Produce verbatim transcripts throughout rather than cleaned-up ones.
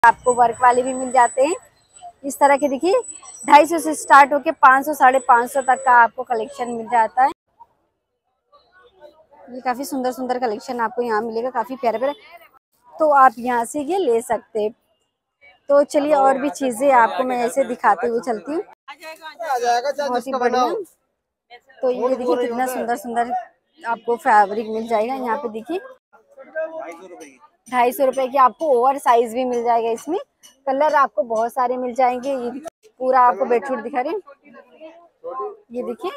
आपको वर्क वाले भी मिल जाते हैं इस तरह के। देखिए ढाई सौ से स्टार्ट होके पाँच सौ साढ़े पाँच सौ तक का आपको कलेक्शन मिल जाता है। ये काफी सुंदर सुंदर कलेक्शन आपको यहाँ मिलेगा, काफी प्यारे प्यारे, तो आप यहाँ से ये ले सकते हैं। तो चलिए और भी चीजें आपको मैं ऐसे दिखाते हुए चलती हूँ, बहुत ही बढ़िया। तो ये देखिए कितना सुंदर सुंदर आपको फैब्रिक मिल जाएगा। यहाँ पे देखिए ढाई सौ रुपए की आपको ओवर साइज भी मिल जाएगा। इसमें कलर आपको बहुत सारे मिल जाएंगे। ये पूरा आपको बेडशीट दिखा रहे हैं, ये देखिए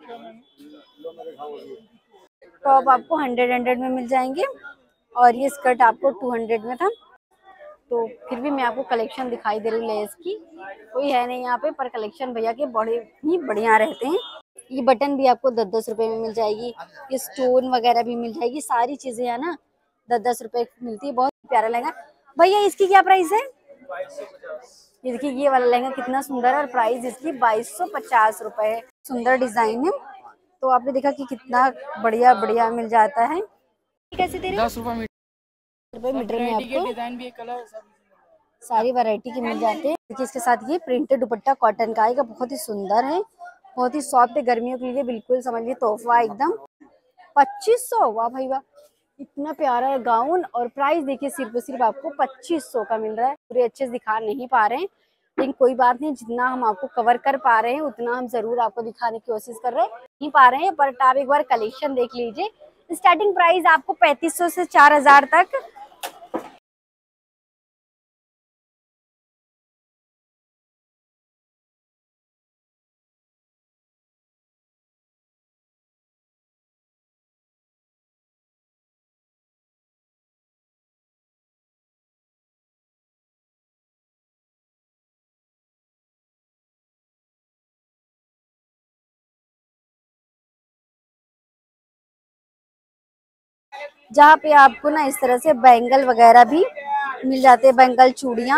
टॉप आपको हंड्रेड हंड्रेड में मिल जाएंगे और ये स्कर्ट आपको टू हंड्रेड में था। तो फिर भी मैं आपको कलेक्शन दिखाई दे रही हूँ लेस की, कोई है नहीं यहाँ पे, पर कलेक्शन भैया के बड़े ही बढ़िया रहते हैं। ये बटन भी आपको दस दस रुपए में मिल जाएगी, ये स्टोन वगैरह भी मिल जाएगी, सारी चीजें है ना दस दस रुपए की मिलती है। बहुत प्यारा लहंगा भैया, इसकी क्या प्राइस है? ये देखिए ये वाला लहंगा कितना सुंदर है और प्राइस इसकी बाईस सौ पचास रुपए है। सुंदर डिजाइन है। तो आपने देखा कि कितना बढ़िया बढ़िया मिल जाता है। कैसे दे रहे हैं? दस रुपए रुपए मीटर में आपको डिजाइन भी कलर सारी वैरायटी के मिल जाते हैं। देखिए इसके साथ ये प्रिंटेड दुपट्टा कॉटन का आएगा, बहुत ही सुंदर है, बहुत ही सॉफ्ट है, गर्मियों के लिए बिल्कुल समझिए तोहफा एकदम। पच्चीस सौ, वाह भाई वाह, इतना प्यारा है गाउन। और प्राइस देखिए सिर्फ सिर्फ आपको पच्चीस सौ का मिल रहा है। पूरे अच्छे से दिखा नहीं पा रहे हैं लेकिन कोई बात नहीं, जितना हम आपको कवर कर पा रहे हैं उतना हम जरूर आपको दिखाने की कोशिश कर रहे हैं। नहीं पा रहे हैं बट आप एक बार कलेक्शन देख लीजिए। स्टार्टिंग प्राइस आपको पैंतीस सौ से चार हजार तक। जहाँ पे आपको ना इस तरह से बैंगल वगैरह भी मिल जाते हैं, बैंगल चूड़ियाँ।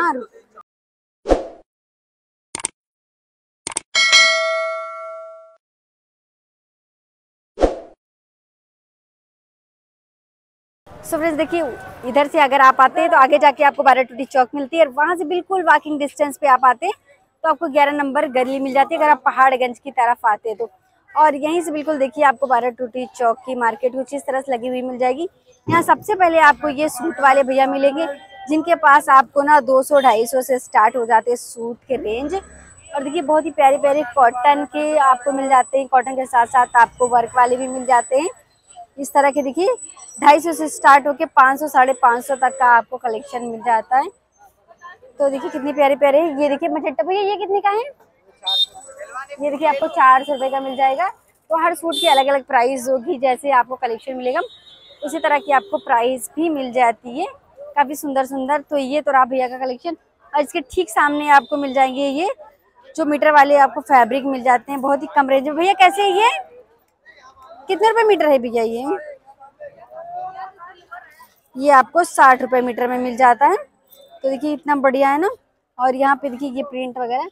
सो फ्रेंड्स देखिए इधर से अगर आप आते हैं तो आगे जाके आपको बारह टूटी चौक मिलती है और वहाँ से बिल्कुल वॉकिंग डिस्टेंस पे आप आते हैं तो आपको ग्यारह नंबर गली मिल जाती है अगर आप पहाड़गंज की तरफ आते हैं तो। और यहीं से बिल्कुल देखिए आपको बारह टूटी चौक की मार्केट कुछ इस तरह से लगी हुई मिल जाएगी। यहाँ सबसे पहले आपको ये सूट वाले भैया मिलेंगे जिनके पास आपको ना दो सौ ढाई सौ से स्टार्ट हो जाते हैं सूट के रेंज। और देखिए बहुत ही प्यारे प्यारे कॉटन के आपको मिल जाते हैं, कॉटन के साथ साथ आपको वर्क वाले भी मिल जाते हैं इस तरह के। देखिए ढाई सौ से स्टार्ट होके पाँच सौ साढ़े पाँच सौ तक का आपको कलेक्शन मिल जाता है। तो देखिए कितने प्यारे प्यारे, ये देखिए मचट्टा भैया ये कितने का है? ये देखिए आपको चार सौ रुपये का मिल जाएगा। तो हर सूट की अलग अलग प्राइस होगी, जैसे आपको कलेक्शन मिलेगा उसी तरह की आपको प्राइस भी मिल जाती है, काफ़ी सुंदर सुंदर। तो ये तो रहा भैया का कलेक्शन और इसके ठीक सामने आपको मिल जाएंगे ये जो मीटर वाले आपको फैब्रिक मिल जाते हैं बहुत ही कम रेंज में। भैया कैसे है ये, कितने रुपए मीटर है भैया? ये ये आपको साठ रुपए मीटर में मिल जाता है। तो देखिए इतना बढ़िया है ना। और यहाँ पे देखिए ये प्रिंट वगैरह,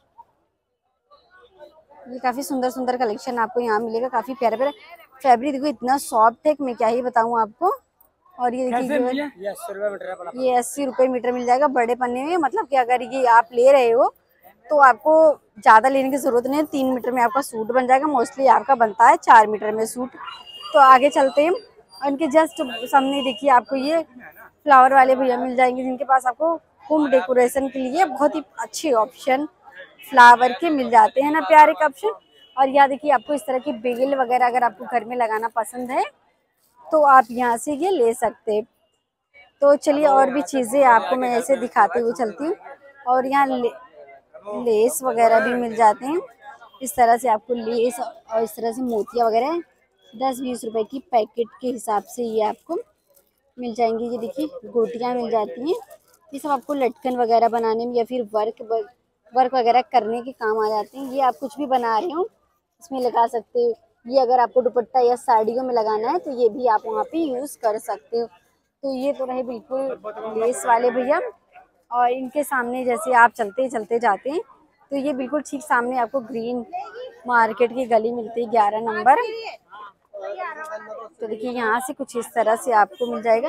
ये काफी सुंदर सुंदर कलेक्शन आपको यहाँ मिलेगा, काफी प्यारे प्यारे फैब्रिक। देखो इतना सॉफ्ट है कि मैं क्या ही बताऊँ आपको। और ये देखिए ये अस्सी रुपए मीटर मिल जाएगा बड़े पन्ने में। मतलब कि अगर ये आप ले रहे हो तो आपको ज्यादा लेने की जरूरत नहीं है, तीन मीटर में आपका सूट बन जाएगा। मोस्टली आपका बनता है चार मीटर में सूट। तो आगे चलते हैं और इनके जस्ट सामने देखिए आपको ये फ्लावर वाले भैया मिल जाएंगे जिनके पास आपको होम डेकोरेशन के लिए बहुत ही अच्छे ऑप्शन फ्लावर के मिल जाते हैं ना, प्यारे का ऑप्शन। और यहाँ देखिए आपको इस तरह की बेल वगैरह अगर आपको घर में लगाना पसंद है तो आप यहाँ से ये ले सकते हैं। तो चलिए और भी चीजें आपको मैं ऐसे दिखाते हुए चलती हूँ। और यहाँ ले, लेस वगैरह भी मिल जाते हैं इस तरह से आपको लेस और इस तरह से मोतिया वगैरह दस बीस रुपए की पैकेट के हिसाब से ये आपको मिल जाएंगी। ये देखिए गोटियाँ मिल जाती हैं, ये सब आपको लटकन वगैरह बनाने में या फिर वर्क वर्क वगैरह करने के काम आ जाते हैं। ये आप कुछ भी बना रहे हो इसमें लगा सकते हो। ये अगर आपको दुपट्टा या साड़ियों में लगाना है तो ये भी आप वहाँ पे यूज़ कर सकते हो। तो ये तो रहे बिल्कुल लेस वाले भैया। और इनके सामने जैसे आप चलते चलते जाते हैं तो ये बिल्कुल ठीक सामने आपको ग्रीन मार्केट की गली मिलती है ग्यारह नंबर। तो देखिए यहाँ से कुछ इस तरह से आपको मिल जाएगा।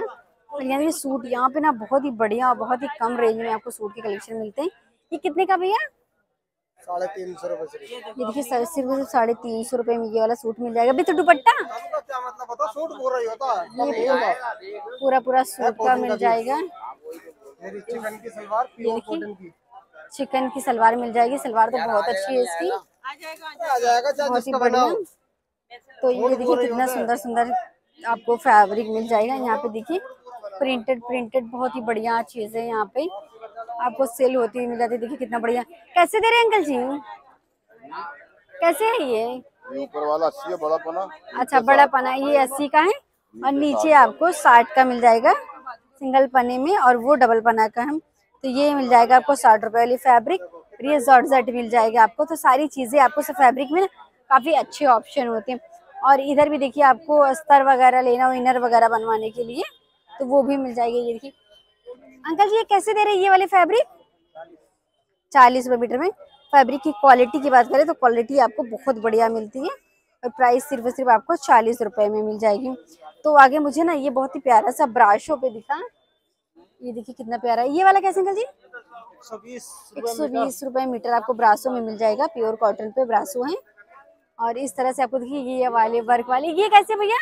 और यहाँ देखिए सूट, यहाँ पे ना बहुत ही बढ़िया, बहुत ही कम रेंज में आपको सूट के कलेक्शन मिलते हैं। ये कितने का भैया? साढ़े तीन सौ रुपए। ये देखिए सिर्फ सिर्फ साढ़े तीन सौ रुपए में ये वाला सूट मिल जाएगा। विद दुपट्टा, क्या मतलब बता, सूट पूरा ही होता है, ये पूरा पूरा सूट का मिल जाएगा। चिकन की सलवार, प्योर कॉटन की, चिकन की सलवार मिल जाएगी। सलवार तो बहुत अच्छी है इसकी, आ जाएगा बहुत ही बढ़िया। तो ये देखिए कितना सुंदर सुंदर आपको फैब्रिक मिल जाएगा। यहाँ पे देखिए प्रिंटेड प्रिंटेड बहुत ही बढ़िया चीजें यहाँ पे आपको सेल होती हुई मिल जाती है। देखिए कितना बढ़िया। कैसे दे रहे हैं अंकल जी? कैसे है ये? ये ऊपर वाला अस्सी है, बड़ा पना। अच्छा, बड़ा पना ये अस्सी का है और नीचे आपको साठ का मिल जाएगा सिंगल पने में, और वो डबल पना का है। तो ये मिल जाएगा आपको साठ रुपए वाली फैब्रिक। ये जॉर्जेट मिल जाएगा आपको। तो सारी चीजें आपको सब फैब्रिक में काफी अच्छे ऑप्शन होते हैं। और इधर भी देखिए आपको अस्तर वगैरह लेना हो इनर वगैरह बनवाने के लिए तो वो भी मिल जाएगी। ये देखिए अंकल जी ये कैसे दे रहे हैं ये वाले फैब्रिक? चालीस रुपए मीटर में। फैब्रिक की क्वालिटी की बात करें तो क्वालिटी आपको बहुत बढ़िया मिलती है और प्राइस सिर्फ सिर्फ आपको चालीस रुपए में मिल जाएगी। तो आगे मुझे ना ये बहुत ही प्यारा सा ब्राशो पे दिखा, ये देखिए कितना प्यारा है। ये वाला कैसे अंकल जी? एक सौ बीस एक सौ बीस रुपए मीटर आपको ब्रासो में मिल जाएगा। प्योर कॉटन पे ब्रासो है और इस तरह से आपको देखिए ये वाले वर्क वाले। ये कैसे भैया?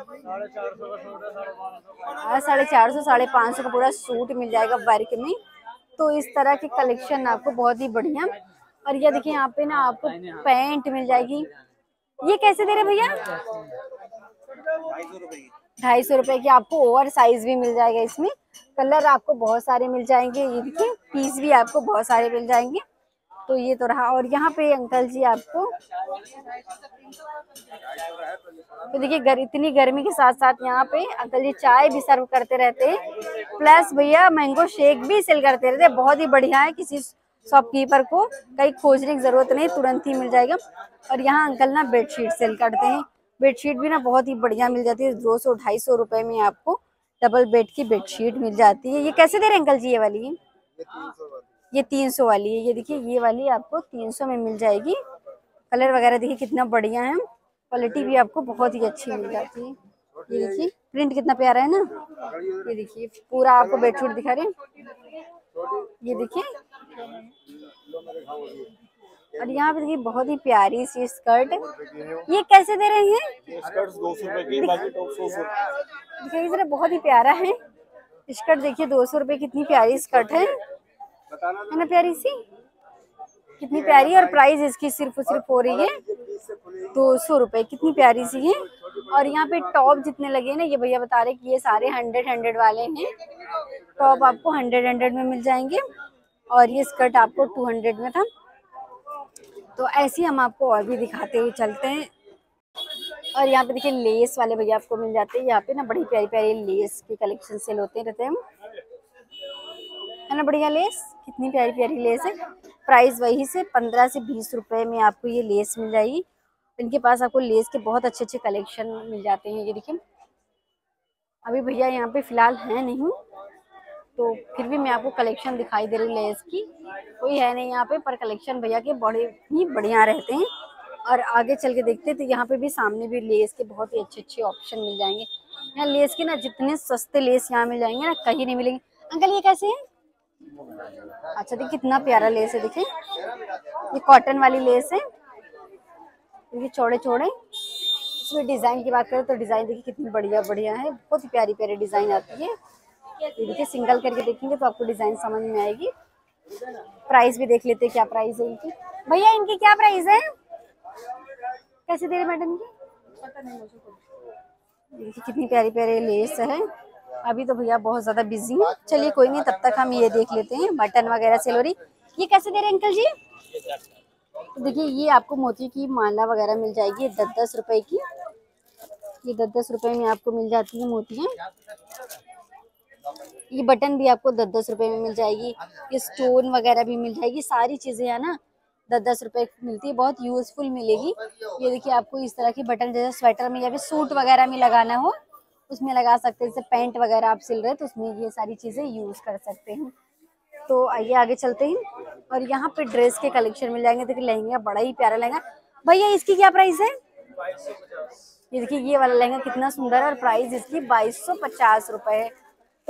साढ़े चार सौ साढ़े पाँच सौ का पूरा सूट मिल जाएगा वर्क में। तो इस तरह की कलेक्शन आपको बहुत ही बढ़िया। और ये देखिए यहाँ पे ना आपको पैंट मिल जाएगी। ये कैसे दे रहे भैया? ढाई सौ रुपए की आपको ओवर साइज भी मिल जाएगा। इसमें कलर आपको बहुत सारे मिल जाएंगे। ये देखिए पीस भी आपको बहुत सारे मिल जाएंगे। तो ये तो रहा। और यहाँ पे अंकल जी आपको तो देखिए गर, इतनी गर्मी के साथ साथ यहाँ पे अंकल जी चाय भी सर्व करते रहते हैं, प्लस भैया मैंगो शेक भी सेल करते रहते हैं। बहुत ही बढ़िया है, किसी शॉपकीपर को कहीं खोजने की जरूरत नहीं, तुरंत ही मिल जाएगा। और यहाँ अंकल ना बेडशीट सेल करते हैं। बेडशीट भी ना बहुत ही बढ़िया मिल जाती है। दो सौ ढाई सौ रुपए में आपको डबल बेड की बेडशीट मिल जाती है। ये कैसे दे रहे हैं अंकल जी ये वाली? ये तीन सौ वाली है। ये देखिए ये वाली आपको तीन सौ में मिल जाएगी। कलर वगैरह देखिए कितना बढ़िया है, क्वालिटी भी आपको बहुत ही अच्छी मिल जाती है। ये देखिए प्रिंट कितना प्यारा है ना। ये देखिए पूरा आपको बेडशीट दिखा रहे हैं। ये देखिए और यहाँ पे देखिए बहुत ही प्यारी सी स्कर्ट। ये कैसे दे रहे हैं? स्कर्ट दो सौ रुपए की, बाकी टॉप सौ सौ। देखिए जरा बहुत ही प्यारा है स्कर्ट। देखिए दो सौ रुपए कितनी प्यारी स्कर्ट है है ना, प्यारी सी कितनी प्यारी। और प्राइस इसकी सिर्फ सिर्फ हो रही है दो सौ रुपए। कितनी प्यारी सी है। और यहाँ पे टॉप जितने लगे ना ये भैया बता रहे कि ये सारे हंड्रेड हंड्रेड वाले हैं। टॉप आपको हंड्रेड हंड्रेड में मिल जाएंगे और ये स्कर्ट आपको टू हंड्रेड में था। तो ऐसे ही हम आपको और भी दिखाते हुए चलते हैं। और यहाँ पे देखिए लेस वाले भैया आपको मिल जाते हैं। यहाँ पे ना बड़ी प्यारी प्यारी लेस के कलेक्शन सेल होते रहते हैं, है ना। बढ़िया लेस, कितनी प्यारी प्यारी लेस है। प्राइस वही से पंद्रह से बीस रुपए में आपको ये लेस मिल जाएगी। इनके पास आपको लेस के बहुत अच्छे अच्छे कलेक्शन मिल जाते हैं। ये देखिए अभी भैया यहाँ पे फिलहाल है नहीं, तो फिर भी मैं आपको कलेक्शन दिखाई दे रही हूँ लेस की। कोई है नहीं यहाँ पे, पर कलेक्शन भैया के बड़े ही बढ़िया रहते हैं। और आगे चल के देखते हैं तो यहाँ पे भी सामने भी लेस के बहुत ही अच्छे अच्छे ऑप्शन मिल जाएंगे। यहाँ लेस के ना जितने सस्ते लेस यहाँ मिल जाएंगे ना कहीं नहीं मिलेंगे। अंकल ये कैसे है? अच्छा देखिए कितना प्यारा लेस है। देखिए ये कॉटन वाली लेस है। देखिए चौड़े चौड़े। इसमें डिजाइन की बात करें तो डिजाइन देखिए कितनी बढ़िया बढ़िया है। बहुत ही प्यारी प्यारी डिजाइन आती है। ये देखिए सिंगल करके देखेंगे तो आपको डिजाइन समझ में आएगी। प्राइस भी देख लेते हैं क्या प्राइस है इनकी। भैया इनकी क्या प्राइस है? कैसे दे रहे मैडम की? देखिए कितनी प्यारी प्यारी लेस है। अभी तो भैया बहुत ज्यादा बिजी है, चलिए कोई नहीं, तब तक हम ये देख लेते हैं बटन वगैरह सेल हो रही। ये कैसे दे रहे हैं अंकल जी? तो देखिए ये आपको मोती की माला वगैरह मिल जाएगी दस दस रुपए की। ये दस दस रुपए में आपको मिल जाती है मोतियाँ। ये बटन भी आपको दस दस रुपए में मिल जाएगी। ये स्टोन वगैरह भी मिल जाएगी। सारी चीजें है ना दस दस रुपए की मिलती है, बहुत यूजफुल मिलेगी। ये देखिए आपको इस तरह की बटन जैसे स्वेटर में या फिर सूट वगैरह में लगाना हो उसमें लगा सकते हैं। जैसे पैंट वगैरह आप सिल रहे हैं तो उसमें ये सारी चीजें यूज कर सकते हैं। तो आइए आगे चलते हैं। और यहाँ पे ड्रेस के कलेक्शन मिल जाएंगे। देखिए लहंगा बड़ा ही प्यारा लहंगा। भैया इसकी क्या प्राइस है? ये देखिए ये वाला लहंगा कितना सुंदर है और प्राइस इसकी बाईस सौ पचास रुपए है।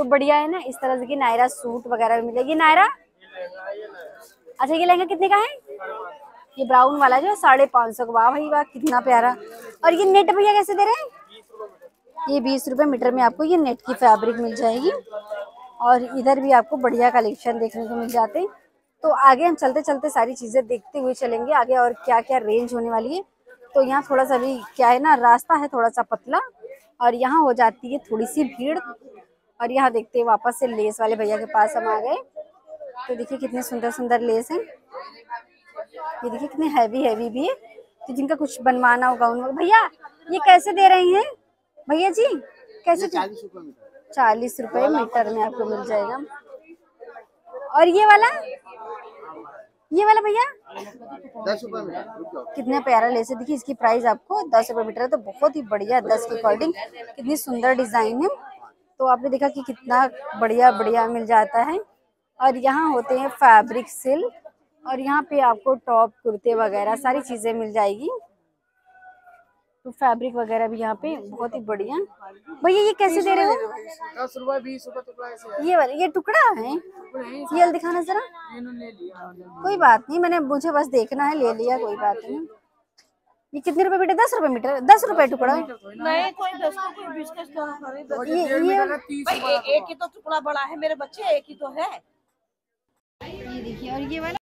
तो बढ़िया है ना। इस तरह से कि नायरा सूट वगैरह भी मिलेगी। नायरा अच्छा ये लहंगा कितने का है? ये ब्राउन वाला जो साढ़े पाँच सौ का। वाह भाई वाह कितना प्यारा। और ये नेट भैया कैसे दे रहे हैं? ये बीस रुपए मीटर में आपको ये नेट की फैब्रिक मिल जाएगी। और इधर भी आपको बढ़िया कलेक्शन देखने को मिल जाते हैं। तो आगे हम चलते चलते सारी चीजें देखते हुए चलेंगे आगे और क्या क्या रेंज होने वाली है। तो यहाँ थोड़ा सा भी क्या है ना, रास्ता है थोड़ा सा पतला और यहाँ हो जाती है थोड़ी सी भीड़। और यहाँ देखते हैं वापस से लेस वाले भैया के पास हम आ गए। तो देखिए कितने सुंदर सुंदर लेस हैं। ये देखिए कितने हैवी हैवी भी है। तो जिनका कुछ बनवाना होगा उन भैया ये कैसे दे रहे हैं भैया जी? कैसे? चालीस रुपए मीटर में आपको मिल जाएगा। और ये वाला ये वाला भैया दस रुपए मीटर। कितना प्यारा लेस है। देखिए इसकी प्राइस आपको दस रुपए मीटर है। तो बहुत ही बढ़िया दस के अकॉर्डिंग कितनी सुंदर डिजाइन है। तो आपने देखा कि कितना बढ़िया बढ़िया मिल जाता है। और यहाँ होते हैं फैब्रिक सिल्क और यहाँ पे आपको टॉप कुर्ते वगैरह सारी चीजें मिल जाएगी। तो फैब्रिक वगैरह भी यहाँ पे बहुत ही बढ़िया। भैया ये कैसे दे रहे हो? दस रुपए बीस रुपए टुकड़ा ऐसे। ये वाला ये टुकड़ा है? ये दिखाना जरा। कोई बात नहीं, मैंने मुझे बस देखना है, ले लिया कोई बात नहीं। ये कितने रुपए मीटर? दस रुपए मीटर? दस रुपए टुकड़ा? नहीं कोई दस को कोई बीस का स्टॉक ये ये भाई एक ही तो टुकड़ा बड़ा है मेरे बच्चे, एक ही तो है। ये देखिए। और ये वाला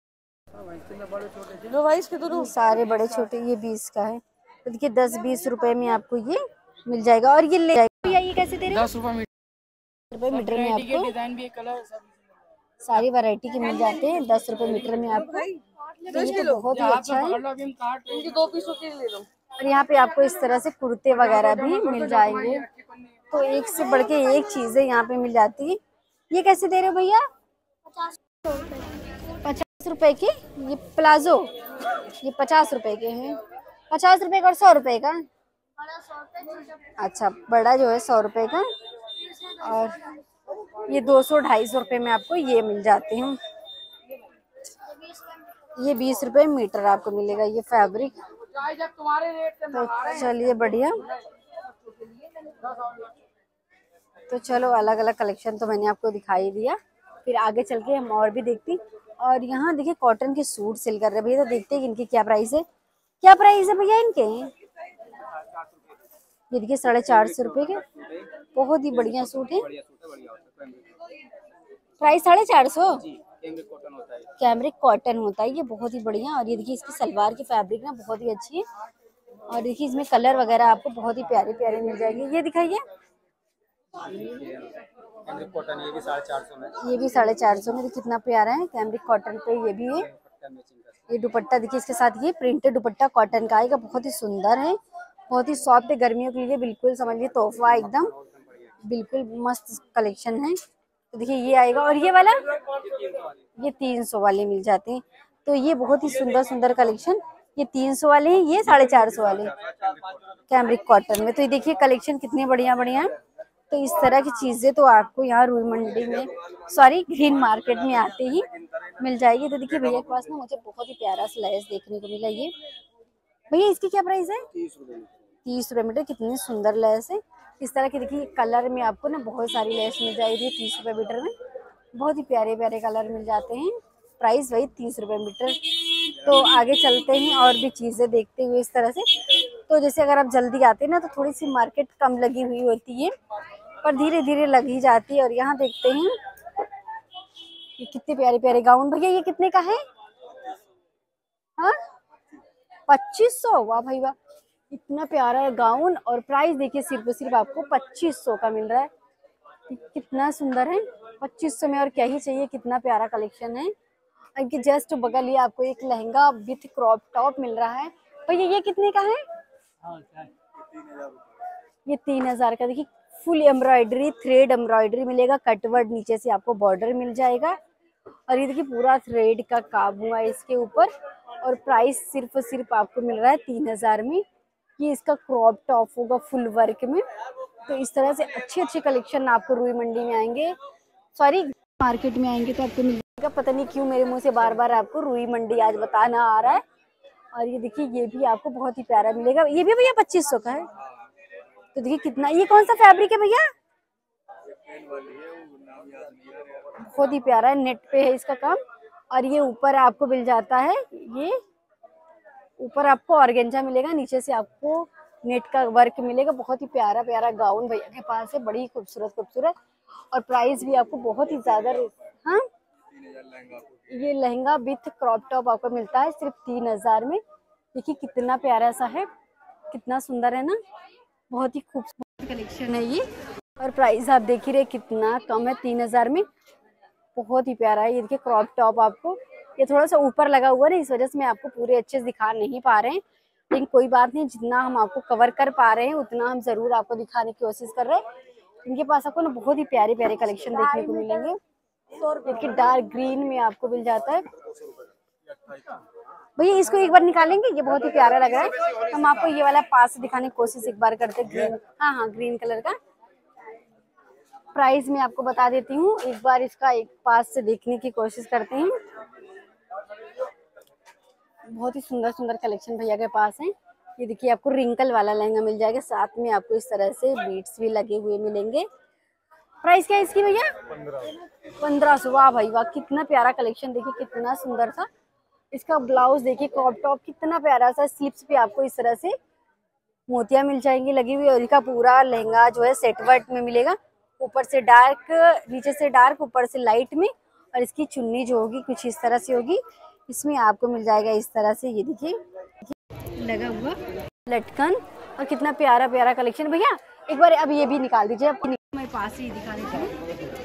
लो भाई इसके दोनों सारे बड़े छोटे ये बीस का है। तो देखिए दस बीस रुपए में आपको ये मिल जाएगा। और ये ले जाएगा। ये कैसे दे रहे हैं? दस रुपए रुपए मीटर में आपको डिजाइन भी कलर सारी वैरायटी के मिल जाते हैं दस रुपए मीटर में आपको। तो ये तो बहुत ही अच्छा है। इनके दो पीसों के ले लो। और यहाँ पे आपको इस तरह से कुर्ते वगैरह भी मिल जाएंगे। तो एक से बढ़ के एक चीजें यहाँ पे मिल जाती है। ये कैसे दे रहे हो भैया? पचास रुपए की। ये प्लाजो ये पचास रुपए के हैं। पचास रुपए का और सौ रुपए का। अच्छा बड़ा जो है सौ रुपए का। और ये दो सौ ढाई सौ रुपए में आपको ये मिल जाते हैं। ये बीस रुपए मीटर आपको मिलेगा ये फैब्रिक। तो चलिए बढ़िया। तो चलो अलग अलग कलेक्शन तो मैंने आपको दिखाई दिया। फिर आगे चल के हम और भी देखती। और यहाँ देखिए कॉटन के सूट सिल कर रहे भैया। तो देखते हैं इनकी क्या प्राइस है। क्या प्राइस है भैया इनके? ये देखिए साढ़े चार सौ रुपए के बहुत ही बढ़िया सूट है। प्राइस साढ़े चार सौ। कैमरिक कॉटन होता है ये बहुत ही बढ़िया। और ये देखिए इसकी सलवार की फैब्रिक ना बहुत ही अच्छी है। और देखिए इसमें कलर वगैरह आपको बहुत ही प्यारे प्यारे मिल जाएंगे। ये दिखाइए। कैमरिक कॉटन ये भी साढ़े चार सौ में। ये भी साढ़े चार सौ में। कितना प्यारा है कैमरिक कॉटन पे ये भी है। ये दुपट्टा देखिए इसके साथ ये प्रिंटेड दुपट्टा कॉटन का आएगा। बहुत ही सुंदर है, बहुत ही सॉफ्ट है। गर्मियों के लिए बिल्कुल समझिए तोहफा एकदम बिल्कुल मस्त कलेक्शन है। तो देखिए ये आएगा। और ये वाला ये तीन सौ वाले मिल जाते हैं। तो ये बहुत ही सुंदर सुंदर कलेक्शन ये तीन सौ वाले हैं। ये साढ़े चार सौ वाले कैमरिक कॉटन में। तो ये देखिए कलेक्शन कितने बढ़िया बढ़िया है। तो इस तरह की चीजें तो आपको यहाँ रुई मंडी में सॉरी ग्रीन मार्केट में आते ही मिल जाएगी। तो देखिए भैया के पास ना मुझे बहुत ही प्यारा सा लेस देखने को मिला। ये भैया इसकी क्या प्राइस है? तीस रुपए मीटर। कितनी सुंदर लेस है। इस तरह की देखिए कलर में आपको ना बहुत सारी लेस मिल जाएगी तीस रुपए मीटर में। बहुत ही प्यारे प्यारे कलर मिल जाते हैं। प्राइस वही तीस रुपए मीटर। तो आगे चलते हैं और भी चीजें देखते हुए इस तरह से। तो जैसे अगर आप जल्दी आते हैं ना तो थोड़ी सी मार्केट कम लगी हुई होती है पर धीरे धीरे लगी जाती है। और यहाँ देखते हैं ये कितने प्यारे प्यारे गाउन। भैया ये कितने का है? हाँ पच्चीस सौ। वाह भाई वाह इतना प्यारा है गाउन। और प्राइस देखिए सिर्फ सिर्फ आपको पच्चीस सौ का मिल रहा है। कितना सुंदर है पच्चीस सौ में। और क्या ही चाहिए, कितना प्यारा कलेक्शन है। इनके जस्ट बगल ही आपको एक लहंगा विथ क्रॉप टॉप मिल रहा है। भैया ये कितने का है? ये तीन हजार का। देखिए फुल एम्ब्रॉयडरी थ्रेड एम्ब्रॉयडरी मिलेगा। कटवर्ड नीचे से आपको बॉर्डर मिल जाएगा। और ये देखिए पूरा थ्रेड का काम हुआ है इसके ऊपर। और प्राइस सिर्फ सिर्फ आपको मिल रहा है तीन हजार में। ये इसका क्रॉप टॉप होगा फुल वर्क में। तो इस तरह से अच्छे अच्छे कलेक्शन आपको रुई मंडी में आएंगे सॉरी मार्केट में आएंगे तो आपको मिल जाएगा। पता नहीं क्यों मेरे मुंह से बार बार आपको रुई मंडी आज बताना आ रहा है। और ये देखिए ये भी आपको बहुत ही प्यारा मिलेगा। ये भी भैया पच्चीस सौ का है। तो देखिए कितना। ये कौन सा फैब्रिक है भैया? बहुत ही प्यारा है, नेट पे है इसका काम। और ये ऊपर आपको मिल जाता है, ये ऊपर आपको ऑर्गेंजा मिलेगा, नीचे से आपको नेट का वर्क मिलेगा। बहुत ही प्यारा प्यारा गाउन भैया के पास है, बड़ी खूबसूरत खूबसूरत। और प्राइस भी आपको बहुत ही ज्यादा। हाँ, ये लहंगा विथ क्रॉप टॉप आपको मिलता है सिर्फ तीन हजार में। देखिए कितना प्यारा सा है, कितना सुंदर है ना, बहुत ही खूबसूरत कलेक्शन है ये। और प्राइस आप देख ही रहे कितना कम है, तीन हजार में। बहुत ही प्यारा है ये। देखिए क्रॉप टॉप आपको, ये थोड़ा सा ऊपर लगा हुआ है, इस वजह से मैं आपको पूरे अच्छे से दिखा नहीं पा रहे हैं, लेकिन कोई बात नहीं, जितना हम आपको कवर कर पा रहे हैं उतना हम जरूर आपको दिखाने की कोशिश कर रहे हैं। इनके पास आपको ना बहुत ही प्यारे प्यारे कलेक्शन देखने को मिलेंगे। देखिए डार्क ग्रीन में आपको मिल जाता है भैया। इसको एक बार निकालेंगे, ये बहुत ही प्यारा लग रहा है। हम आपको ये वाला पास से दिखाने की कोशिश एक बार करते हैं, ग्रीन, हाँ हाँ ग्रीन कलर का। प्राइस मैं आपको बता देती हूँ, एक बार इसका एक पास से देखने की कोशिश करते हैं। बहुत ही सुंदर सुंदर कलेक्शन भैया के पास है। ये देखिए आपको रिंकल वाला लहंगा मिल जाएगा, साथ में आपको इस तरह से बीट्स भी लगे हुए मिलेंगे। प्राइस क्या है इसकी भैया? पंद्रह सौ। वाह भाई वाह, कितना प्यारा कलेक्शन, देखिए कितना सुंदर सा। इसका ब्लाउज देखिए क्रॉप टॉप, कितना प्यारा सा। स्लीव्स पे आपको इस तरह से मोतियां मिल जाएंगी लगी हुई। और इसका पूरा लहंगा जो है सेट वर्क में मिलेगा, ऊपर से डार्क, नीचे से डार्क, ऊपर से लाइट में। और इसकी चुन्नी जो होगी कुछ इस तरह से होगी, इसमें आपको मिल जाएगा इस तरह से, ये देखिए लगा हुआ लटकन। और कितना प्यारा प्यारा कलेक्शन भैया। एक बार अब ये भी निकाल दीजिए, मैं पास ही दिखा देती हूँ।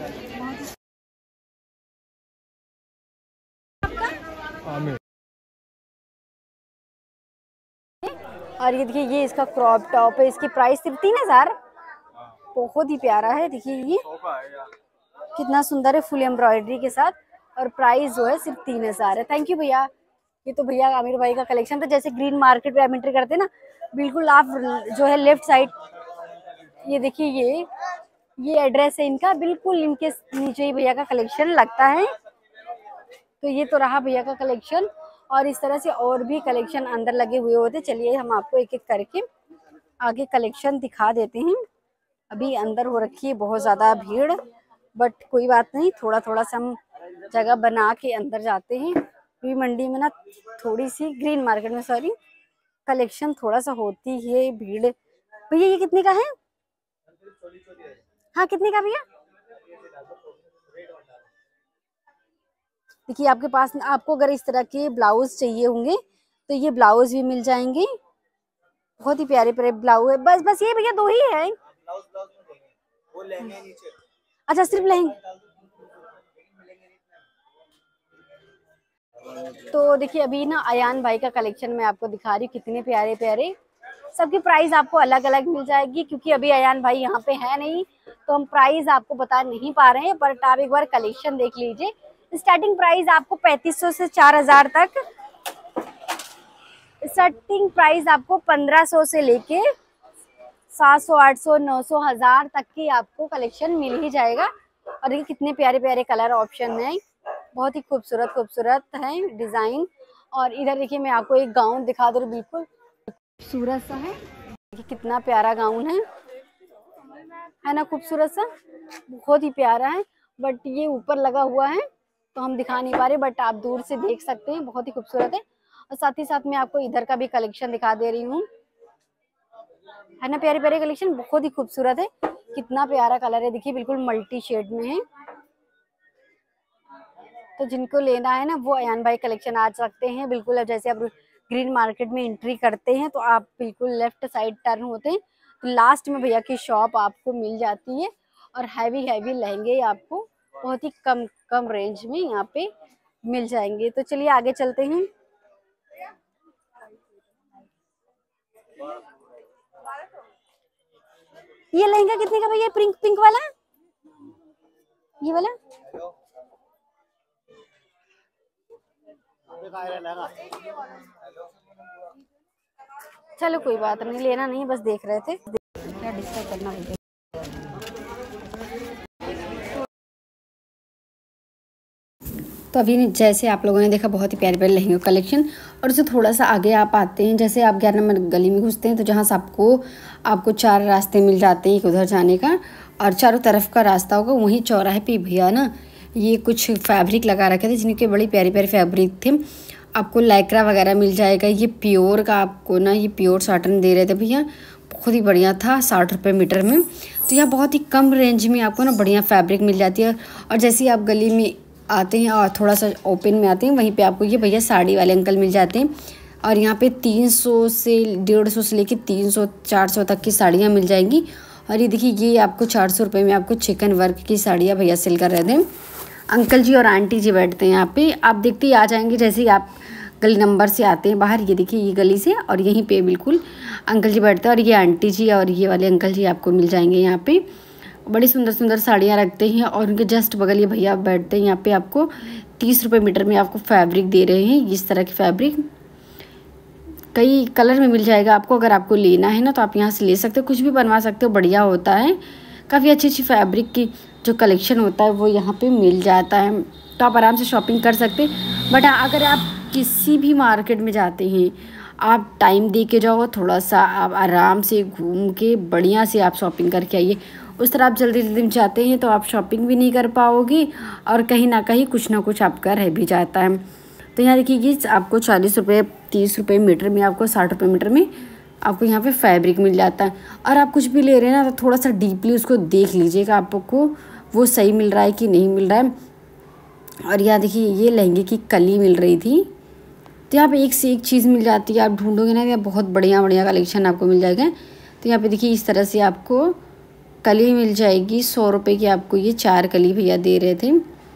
और ये देखिए ये इसका क्रॉप टॉप है, इसकी प्राइस सिर्फ तीन हजार। बहुत ही प्यारा है, देखिए ये कितना सुंदर है, फुल एम्ब्रॉयडरी के साथ। और प्राइस जो है सिर्फ तीन हजार है। थैंक यू भैया। ये तो भैया आमिर भाई का कलेक्शन था। जैसे ग्रीन मार्केट में आप एंट्री करते हैं ना, बिल्कुल आप जो है लेफ्ट साइड, ये देखिए ये ये एड्रेस है इनका, बिल्कुल इनके नीचे ही भैया का कलेक्शन लगता है। तो ये तो रहा भैया का कलेक्शन, और इस तरह से और भी कलेक्शन अंदर लगे हुए होते। चलिए हम आपको एक एक करके आगे कलेक्शन दिखा देते हैं। अभी अंदर हो रखी है बहुत ज़्यादा भीड़, बट कोई बात नहीं, थोड़ा थोड़ा सा हम जगह बना के अंदर जाते हैं। अभी मंडी में ना थोड़ी सी, ग्रीन मार्केट में सॉरी, कलेक्शन थोड़ा सा होती है भीड़। भैया ये कितने का है? हाँ कितने का भैया? देखिए आपके पास, आपको अगर इस तरह के ब्लाउज चाहिए होंगे तो ये ब्लाउज भी मिल जाएंगे। बहुत ही प्यारे प्यारे ब्लाउज है। बस बस ये भैया दो ही है। वो लहंगे नीचे। अच्छा सिर्फ लहंगे। तो देखिए अभी ना अयान भाई का कलेक्शन मैं आपको दिखा रही हूँ, कितने प्यारे प्यारे। सबकी प्राइस आपको अलग अलग मिल जाएगी, क्योंकि अभी अयान भाई यहाँ पे है नहीं, तो हम प्राइस आपको बता नहीं पा रहे हैं। बट आप एक बार कलेक्शन देख लीजिए। स्टार्टिंग प्राइस आपको पैंतीस सौ से चार हजार तक, स्टार्टिंग प्राइस आपको पंद्रह सौ से लेके सात सौ, आठ सौ, नौ सौ, हजार तक की आपको कलेक्शन मिल ही जाएगा। और देखिए कितने प्यारे प्यारे कलर ऑप्शन हैं, बहुत ही खूबसूरत खूबसूरत है डिजाइन। और इधर देखिए मैं आपको एक गाउन दिखा दूँ, बिल्कुल खूबसूरत सा है। देखिए कितना प्यारा गाउन है है ना, खूबसूरत सा, बहुत ही प्यारा है। बट ये ऊपर लगा हुआ है तो हम दिखा नहीं पा रहे, बट आप दूर से देख सकते हैं, बहुत ही खूबसूरत है। और साथ ही साथ मैं आपको इधर का भी कलेक्शन दिखा दे रही हूँ, है ना, प्यारे प्यारे कलेक्शन, बहुत ही खूबसूरत है। कितना प्यारा कलर है, देखिए बिल्कुल मल्टी शेड में है। तो जिनको लेना है ना वो अयान भाई कलेक्शन आ सकते हैं बिल्कुल। अब जैसे आप ग्रीन मार्केट में एंट्री करते हैं तो आप बिल्कुल लेफ्ट साइड टर्न होते हैं तो लास्ट में भैया की शॉप आपको मिल जाती है। और हैवी हैवी लहंगे आपको बहुत ही कम कम रेंज में यहाँ पे मिल जाएंगे। तो चलिए आगे चलते हैं। ये लहंगा कितने का भैया? पिंक पिंक वाला, ये वाला चलो कोई बात नहीं, लेना नहीं, बस देख रहे थे, क्या डिस्कस करना है। तो अभी जैसे आप लोगों ने देखा बहुत ही प्यारे प्यारे लहंगे कलेक्शन, और उससे थोड़ा सा आगे आप आते हैं, जैसे आप ग्यारह नंबर गली में घुसते हैं तो जहाँ से आपको आपको चार रास्ते मिल जाते हैं एक उधर जाने का, और चारों तरफ का रास्ता होगा। वहीं चौराहे पे भैया ना ये कुछ फैब्रिक लगा रखे थे जिनके बड़ी प्यारे प्यारे फैब्रिक थे। आपको लाइक्रा वगैरह मिल जाएगा। ये प्योर का आपको ना ये प्योर साटन दे रहे थे भैया, बहुत ही बढ़िया था, साठ रुपये मीटर में। तो यहाँ बहुत ही कम रेंज में आपको ना बढ़िया फैब्रिक मिल जाती है। और जैसे ही आप गली में आते हैं और थोड़ा सा ओपन में आते हैं वहीं पे आपको ये भैया साड़ी वाले अंकल मिल जाते हैं। और यहाँ पे तीन सौ से डेढ़ सौ से लेकर तीन सौ चार सौ तक की साड़ियाँ मिल जाएंगी। और ये देखिए ये आपको चार सौ रुपये में आपको चिकन वर्क की साड़ियाँ भैया सेल कर रहे थे। अंकल जी और आंटी जी बैठते हैं यहाँ पे, आप देखते ही आ जाएंगे जैसे ही आप गली नंबर से आते हैं बाहर। ये देखिए ये गली से और यहीं पे बिल्कुल अंकल जी बैठते हैं। और ये आंटी जी और ये वाले अंकल जी आपको मिल जाएंगे यहाँ पे। बड़ी सुंदर सुंदर साड़ियाँ रखते हैं और उनके जस्ट बगल ये भैया बैठते हैं। यहाँ पे आपको तीस रुपये मीटर में आपको फैब्रिक दे रहे हैं। इस तरह की फैब्रिक कई कलर में मिल जाएगा आपको। अगर आपको लेना है ना तो आप यहाँ से ले सकते हो, कुछ भी बनवा सकते हो, बढ़िया होता है। काफ़ी अच्छी अच्छी फैब्रिक की जो कलेक्शन होता है वो यहाँ पे मिल जाता है, तो आप आराम से शॉपिंग कर सकते हैं। बट अगर आप किसी भी मार्केट में जाते हैं, आप टाइम दे के जाओ, थोड़ा सा आप आराम से घूम के बढ़िया से आप शॉपिंग करके आइए। उस तरह आप जल्दी जल्दी में जाते हैं तो आप शॉपिंग भी नहीं कर पाओगे और कहीं ना कहीं कुछ ना कुछ आपका रह भी जाता है। तो यहाँ देखिए ये आपको चालीस रुपये तीस रुपये मीटर में, आपको साठ रुपये मीटर में आपको यहाँ पे फैब्रिक मिल जाता है। और आप कुछ भी ले रहे हैं ना तो थोड़ा सा डीपली उसको देख लीजिएगा आपको वो सही मिल रहा है कि नहीं मिल रहा है। और यहाँ देखिए ये लहंगे की कली मिल रही थी, तो यहाँ पे एक से एक चीज़ मिल जाती है। आप ढूंढोगे ना यहाँ बहुत बढ़िया बढ़िया कलेक्शन आपको मिल जाएगा। तो यहाँ पे देखिए इस तरह से आपको कली मिल जाएगी, सौ रुपये की आपको ये चार कली भैया दे रहे थे।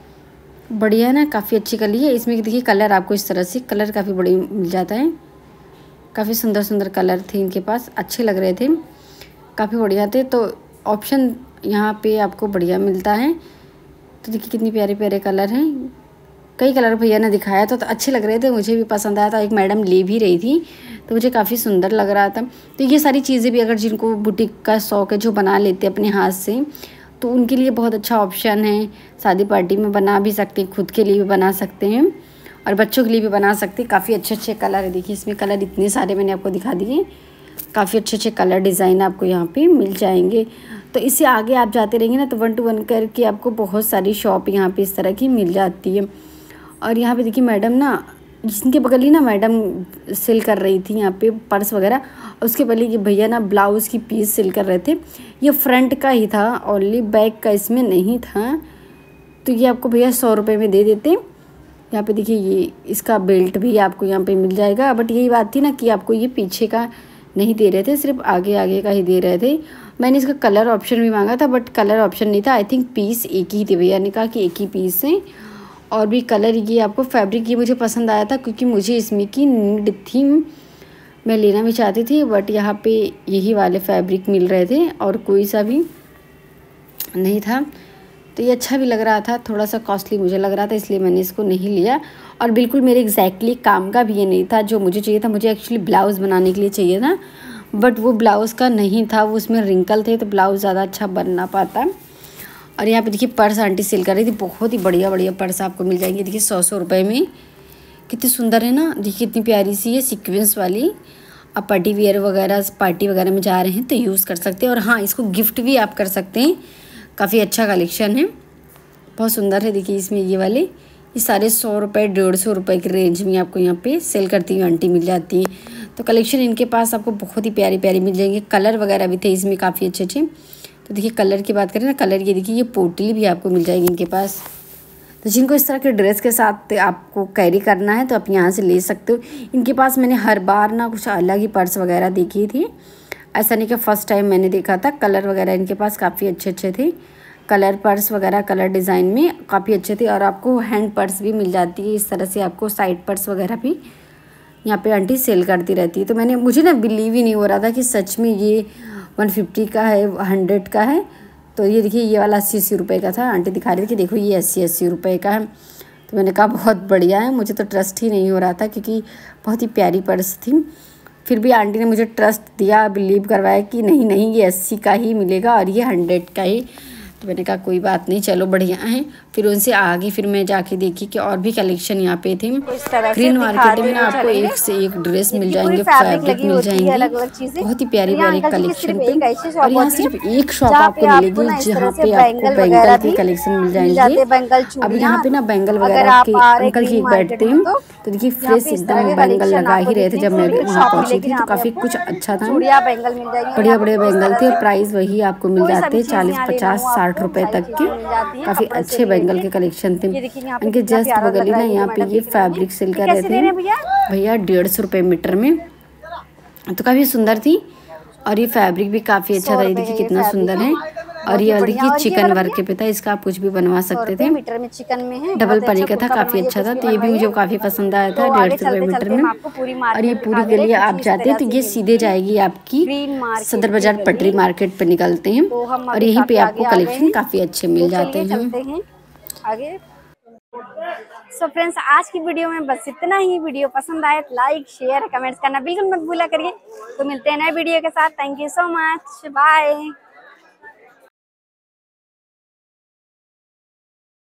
बढ़िया है ना, काफ़ी अच्छी कली है। इसमें देखिए कलर आपको इस तरह से कलर काफ़ी बड़ी मिल जाता है। काफ़ी सुंदर सुंदर कलर थे इनके पास, अच्छे लग रहे थे, काफ़ी बढ़िया थे। तो ऑप्शन यहाँ पे आपको बढ़िया मिलता है। तो देखिए कितनी प्यारे प्यारे कलर हैं। कई कलर भैया ने दिखाया था तो अच्छे लग रहे थे, मुझे भी पसंद आया था। एक मैडम ले भी रही थी तो मुझे काफ़ी सुंदर लग रहा था। तो ये सारी चीज़ें भी अगर जिनको बुटीक का शौक़ है, जो बना लेते हैं अपने हाथ से, तो उनके लिए बहुत अच्छा ऑप्शन है। शादी पार्टी में बना भी सकते हैं, खुद के लिए भी बना सकते हैं और बच्चों के लिए भी बना सकते हैं। काफ़ी अच्छे अच्छे कलर है। देखिए इसमें कलर इतने सारे मैंने आपको दिखा दिए। काफ़ी अच्छे अच्छे कलर डिज़ाइन आपको यहाँ पे मिल जाएंगे। तो इससे आगे आप जाते रहेंगे ना तो वन टू वन करके आपको बहुत सारी शॉप यहाँ पे इस तरह की मिल जाती है। और यहाँ पे देखिए मैडम ना, जिनके बगल ही ना मैडम सेल कर रही थी यहाँ पे पर्स वगैरह, उसके पहले ये भैया ना ब्लाउज़ की पीस सेल कर रहे थे। ये फ्रंट का ही था, ओनली बैक का इसमें नहीं था। तो ये आपको भैया सौ रुपये में दे देते। यहाँ पे देखिए ये इसका बेल्ट भी आपको यहाँ पे मिल जाएगा। बट यही बात थी ना कि आपको ये पीछे का नहीं दे रहे थे, सिर्फ आगे आगे का ही दे रहे थे। मैंने इसका कलर ऑप्शन भी मांगा था बट कलर ऑप्शन नहीं था। आई थिंक पीस एक ही थे, भैया ने कहा कि एक ही पीस है। और भी कलर ये आपको फैब्रिक ये मुझे पसंद आया था क्योंकि मुझे इसमें की नीड थी, मैं लेना भी चाहती थी। बट यहाँ पे यही वाले फैब्रिक मिल रहे थे और कोई सा भी नहीं था। तो ये अच्छा भी लग रहा था, थोड़ा सा कॉस्टली मुझे लग रहा था, इसलिए मैंने इसको नहीं लिया। और बिल्कुल मेरे एग्जैक्टली काम का भी ये नहीं था जो मुझे चाहिए था। मुझे एक्चुअली ब्लाउज़ बनाने के लिए चाहिए था बट वो ब्लाउज़ का नहीं था, वो उसमें रिंकल थे तो ब्लाउज़ ज़्यादा अच्छा बन ना पाता। और यहाँ पे देखिए पर्स आंटी सेल कर रही थी, बहुत ही बढ़िया बढ़िया पर्स आपको मिल जाएंगे। देखिए सौ सौ रुपये में कितनी सुंदर है ना। देखिए कितनी प्यारी सी है सीक्वेंस वाली। आप पार्टी वेयर वगैरह पार्टी वगैरह में जा रहे हैं तो यूज़ कर सकते हैं। और हाँ, इसको गिफ्ट भी आप कर सकते हैं। काफ़ी अच्छा कलेक्शन है, बहुत सुंदर है। देखिए इसमें ये वाले ये सारे सौ रुपये डेढ़ सौ रुपये की रेंज में आपको यहाँ पे सेल करती हुई आंटी मिल जाती है। तो कलेक्शन इनके पास आपको बहुत ही प्यारी प्यारी मिल जाएंगे। कलर वगैरह भी थे इसमें काफ़ी अच्छे अच्छे। तो देखिए कलर की बात करें ना, कलर ये देखिए ये पोटली भी आपको मिल जाएगी इनके पास। तो जिनको इस तरह के ड्रेस के साथ आपको कैरी करना है तो आप यहाँ से ले सकते हो। इनके पास मैंने हर बार ना कुछ अलग ही पर्स वगैरह देखी थी, ऐसा नहीं कि फ़र्स्ट टाइम मैंने देखा था। कलर वगैरह इनके पास काफ़ी अच्छे अच्छे थे, कलर पर्स वगैरह कलर डिज़ाइन में काफ़ी अच्छे थे। और आपको हैंड पर्स भी मिल जाती है इस तरह से, आपको साइड पर्स वगैरह भी यहाँ पे आंटी सेल करती रहती है। तो मैंने मुझे ना बिलीव ही नहीं हो रहा था कि सच में ये वन फिफ्टी का है, हंड्रेड का है। तो ये देखिए ये वाला अस्सी अस्सी रुपये का था। आंटी दिखा रही थी कि देखो ये अस्सी अस्सी रुपये का है। तो मैंने कहा बहुत बढ़िया है, मुझे तो ट्रस्ट ही नहीं हो रहा था क्योंकि बहुत ही प्यारी पर्स थी। फिर भी आंटी ने मुझे ट्रस्ट दिया, बिलीव करवाया कि नहीं नहीं ये अस्सी का ही मिलेगा और ये हंड्रेड का ही। तो मैंने कहा कोई बात नहीं, चलो बढ़िया है। फिर उनसे आगे फिर मैं जाके देखी कि और भी कलेक्शन यहाँ पे थे। ग्रीन मार्केट में ना आपको एक से एक ड्रेस मिल जाएंगे, फैब्रिक मिल जाएंगे, बहुत ही प्यारी प्यारी कलेक्शन पे। और यहाँ सिर्फ एक शॉप आपको मिलेगी जहाँ पे आपको बैंगल की कलेक्शन मिल जाएंगे। अब यहाँ पे ना बैंगल वगैरह के अंकल जी बैठते हैं, तो देखिए फ्रेश एकदम बैंगल लगा ही रहे थे। जब मैं वहाँ पहुंची थी तो काफी कुछ अच्छा था, बढ़िया बढ़िया बैंगल थे। प्राइस वही आपको मिल जाते हैं चालीस पचास साठ रुपए तक के, काफी अच्छे बैंगल के कलेक्शन थे। इनके जस्ट बगल ही ना यहाँ पे ये फैब्रिक सिल कर रहे थे भैया डेढ़ सौ रुपये मीटर में, तो काफी सुंदर थी। और ये फैब्रिक भी काफी अच्छा था, ये देखिए कितना सुंदर है। और ये देखिए चिकन वर्क पे था, इसका आप कुछ भी बनवा सकते थे। मीटर में चिकन में है, डबल पनी का था, काफी अच्छा था। तो ये भी मुझे काफी पसंद आया था, डेढ़ सौ रुपये मीटर में। और ये पूरी गली आप जाते हैं तो ये सीधे जाएगी आपकी सदर बाजार पटरी मार्केट पे निकलते हैं, और यहीं पे आपको कलेक्शन काफी अच्छे मिल जाते हैं आगे। सो फ्रेंड्स, आज की वीडियो में बस इतना ही। वीडियो पसंद आए तो लाइक शेयर कमेंट्स करना बिल्कुल मत भूला करिए। तो मिलते हैं नए वीडियो के साथ। Thank you so much, bye.